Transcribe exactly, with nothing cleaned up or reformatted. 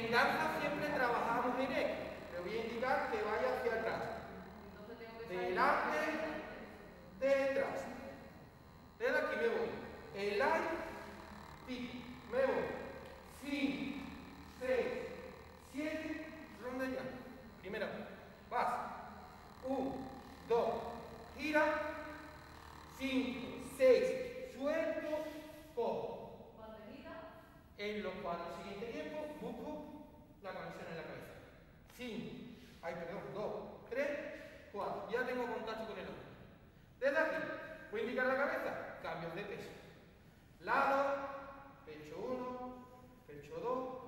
En danza siempre trabajamos en eje. Le voy a indicar que vaya hacia atrás. Delante, detrás. Desde aquí me voy. El aire, pico. Me voy. cinco, seis, siete, ronda ya. Primera. Vas. uno, dos, gira. cinco, seis, suelto, cojo. En los cuatro siguientes tiempos, busco la conexión en la cabeza. cinco, ay, perdón, dos, tres, cuatro. Ya tengo contacto con el hombro. Desde aquí, voy a indicar la cabeza, cambios de peso. Lado, pecho uno, pecho dos,